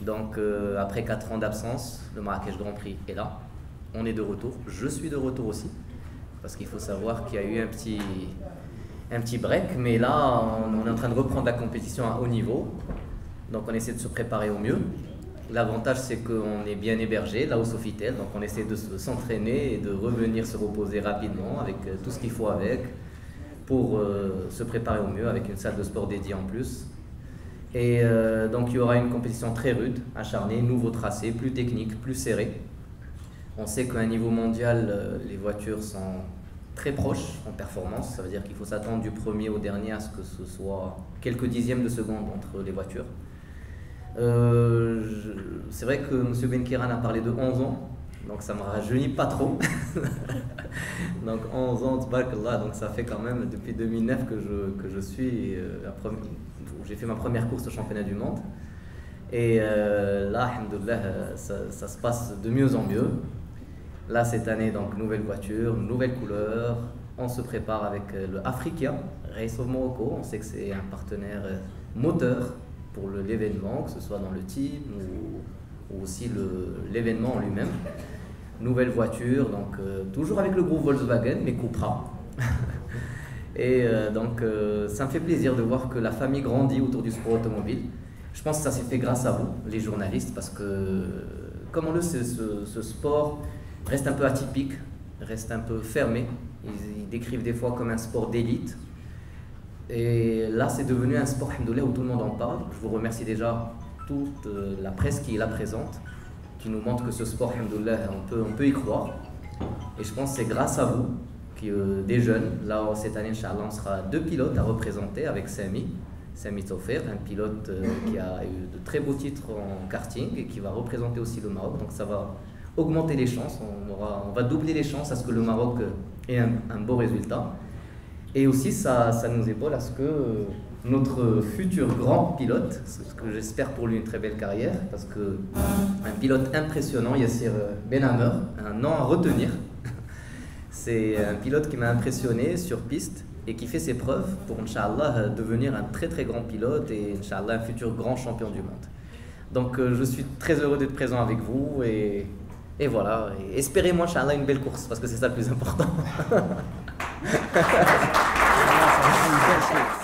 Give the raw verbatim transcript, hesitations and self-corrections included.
Donc euh, après quatre ans d'absence, le Marrakech Grand Prix est là. On est de retour. Je suis de retour aussi. Parce qu'il faut savoir qu'il y a eu un petit, un petit break. Mais là, on, on est en train de reprendre la compétition à haut niveau. Donc on essaie de se préparer au mieux. L'avantage, c'est qu'on est bien hébergé là au Sofitel. Donc on essaie de s'entraîner et de revenir se reposer rapidement avec tout ce qu'il faut avec pour euh, se préparer au mieux avec une salle de sport dédiée en plus. Et euh, donc il y aura une compétition très rude, acharnée, nouveau tracé, plus technique, plus serré. On sait qu'à un niveau mondial, euh, les voitures sont très proches en performance. Ça veut dire qu'il faut s'attendre du premier au dernier à ce que ce soit quelques dixièmes de seconde entre les voitures. Euh, c'est vrai que M. Benkiran a parlé de onze ans, donc ça ne me rajeunit pas trop. Donc onze ans, tabarakallah, donc ça fait quand même depuis deux mille neuf que je, que je suis, euh, j'ai fait ma première course au championnat du monde. Et euh, là, alhamdoulilah, ça, ça se passe de mieux en mieux. Là, cette année, donc nouvelle voiture, nouvelle couleur. On se prépare avec le Africa, Race of Morocco. On sait que c'est un partenaire moteur pour l'événement, que ce soit dans le team ou, ou aussi l'événement en lui-même. Nouvelle voiture, donc euh, toujours avec le groupe Volkswagen, mais Cupra. Et euh, donc euh, ça me fait plaisir de voir que la famille grandit autour du sport automobile. Je pense que ça s'est fait grâce à vous, les journalistes, parce que, comme on le sait, ce, ce sport reste un peu atypique, reste un peu fermé. Ils, ils décrivent des fois comme un sport d'élite. Et là, c'est devenu un sport, alhamdoulilah, où tout le monde en parle. Je vous remercie déjà toute la presse qui est là présente, qui nous montre que ce sport, alhamdoulilah, on peut, on peut y croire. Et je pense que c'est grâce à vous, qui, euh, des jeunes, là, cette année, Inch'Allah, on sera deux pilotes à représenter avec Sami. Sami Tawfer, un pilote euh, qui a eu de très beaux titres en karting et qui va représenter aussi le Maroc. Donc ça va augmenter les chances, on, aura, on va doubler les chances à ce que le Maroc ait un, un beau résultat. Et aussi, ça, ça nous épaule à ce que notre futur grand pilote, ce que j'espère pour lui une très belle carrière, parce qu'un pilote impressionnant, Yassir Benhammer, un nom à retenir. C'est un pilote qui m'a impressionné sur piste et qui fait ses preuves pour, Inch'Allah, devenir un très très grand pilote et, Inch'Allah, un futur grand champion du monde. Donc je suis très heureux d'être présent avec vous et, et voilà. Et espérez-moi, Inch'Allah, une belle course, parce que c'est ça le plus important.